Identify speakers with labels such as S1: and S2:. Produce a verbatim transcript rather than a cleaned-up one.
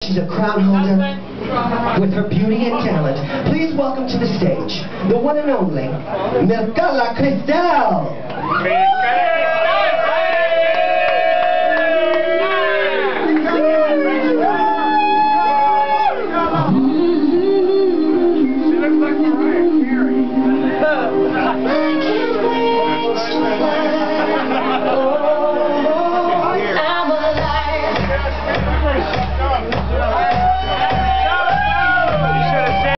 S1: she's a crown holder with her beauty and talent. Please welcome to the stage the one and only Mikalah Crystal.